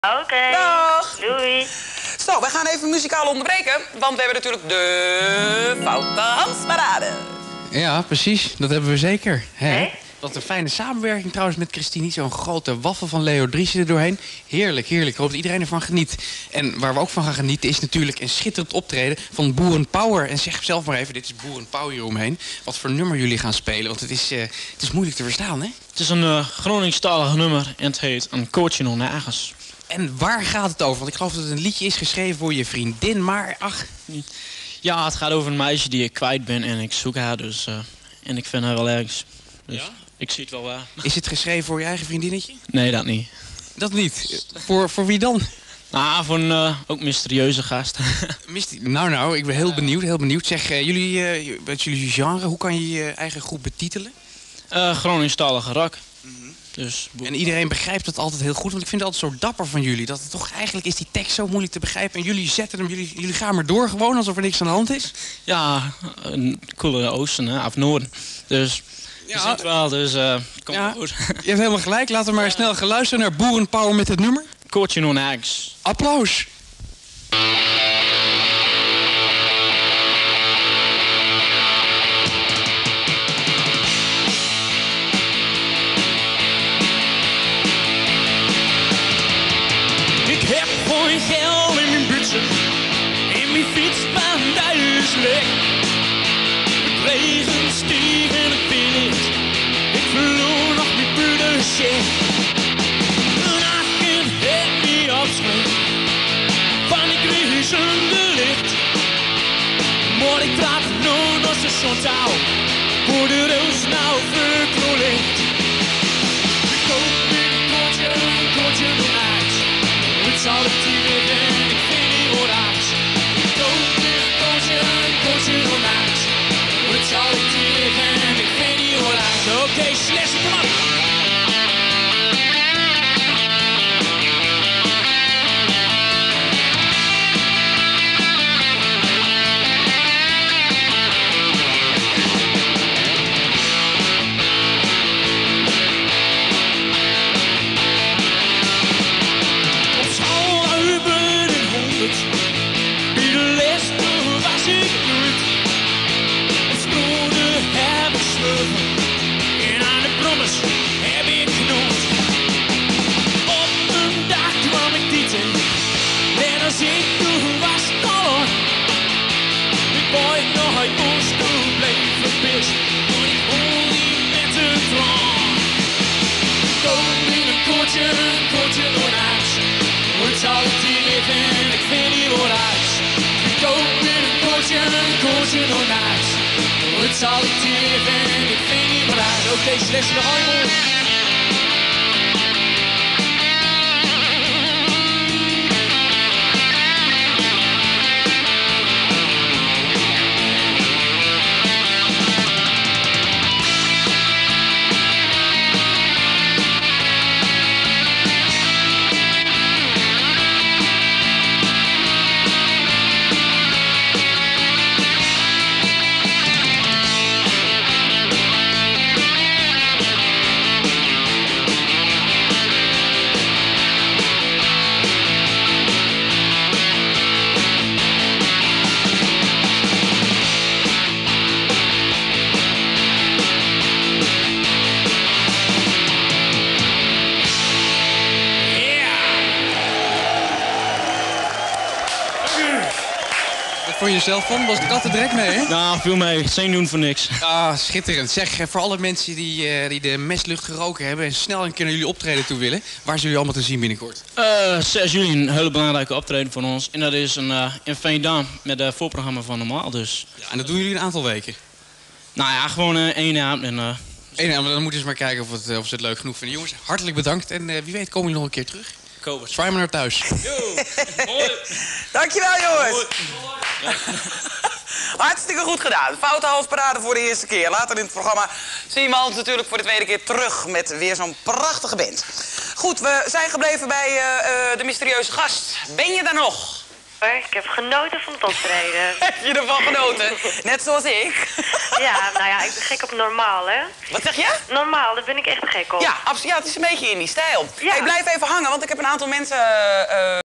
Oké. Dag. Doei. Zo, wij gaan even muzikaal onderbreken, want we hebben natuurlijk de Foute Hans-parade. Ja, precies. Dat hebben we zeker. Nee? Wat een fijne samenwerking trouwens met Christine. Zo'n grote waffel van Leo Driessen er doorheen. Heerlijk, heerlijk. Ik hoop dat iedereen ervan geniet. En waar we ook van gaan genieten is natuurlijk een schitterend optreden van Boerenpower. En zeg zelf maar even, dit is Boerenpower hieromheen. Wat voor nummer jullie gaan spelen, want het is moeilijk te verstaan, hè? Het is een Groningstalig nummer en het heet Een koortje nog nergens. En waar gaat het over? Want ik geloof dat het een liedje is geschreven voor je vriendin, maar ach... Ja, het gaat over een meisje die ik kwijt ben en ik zoek haar dus. En ik vind haar wel ergens. Dus ja? Ik zie het wel waar. Is het geschreven voor je eigen vriendinnetje? Nee, dat niet. Dat niet. Voor wie dan? Nou, voor een ook mysterieuze gast. Nou, ik ben heel benieuwd. Zeg, jullie genre, hoe kan je je eigen groep betitelen? Groningstalige rock. Dus, en iedereen begrijpt het altijd heel goed, want ik vind het altijd zo dapper van jullie. Dat het toch eigenlijk is die tekst zo moeilijk te begrijpen. En jullie zetten hem, jullie gaan maar door gewoon, alsof er niks aan de hand is. Ja, een coole oosten, hè, of noorden. Dus, je ziet het wel, dus komt goed. Je hebt helemaal gelijk. Laten we maar snel gaan luisteren naar Boerenpower met het nummer. Koortje nog nergens. Applaus! Geld in mijn butsen en mijn fietsbaan, dat is lek. Het regen stieg en het wind, ik verloor nog mijn budgetcheck. Een agent heeft me opschrift van die griezende licht. Maar ik trap nog naar stationstouw, voor de roos nou verkroligt. Ik koop weer een koortje door nachts. Het zal het hier weer en ik vind niet wat uit. Ik koop weer een koortje door nachts. Het zal het hier weer en ik vind niet wat uit. Oké, slash, kom op! Het zal het hier en ik vind niet meer uit. Oké, slechts nog eenmaal. Voor jezelf van, was ik altijd direct mee, hè? Nou, veel mee. Geen doen voor niks. Ah, schitterend. Zeg, voor alle mensen die de mestlucht geroken hebben en snel een keer naar jullie optreden toe willen, waar zullen jullie allemaal te zien binnenkort? 6 juli een hele belangrijke optreden van ons. En dat is in Veendam met het voorprogramma van Normaal. Dus. Ja, en dat doen jullie een aantal weken? Nou ja, gewoon 1 avond. En, maar dan moeten ze maar kijken of ze het leuk genoeg vinden. Jongens, hartelijk bedankt en wie weet komen jullie nog een keer terug. Kobus. Zwaai maar naar thuis. Yo, mooi. Dankjewel, jongens. Ja. Hartstikke goed gedaan. Foute Halsparade voor de eerste keer. Later in het programma zien we ons natuurlijk voor de tweede keer terug met weer zo'n prachtige band. Goed, we zijn gebleven bij de mysterieuze gast. Ben je daar nog? Ik heb genoten van het optreden. Heb je ervan genoten? Net zoals ik. Ja, nou ja, ik ben gek op normaal, hè? Wat zeg je? Normaal, daar ben ik echt gek op. Ja, absoluut. Ja, het is een beetje in die stijl. Ja. Hey, blijf even hangen, want ik heb een aantal mensen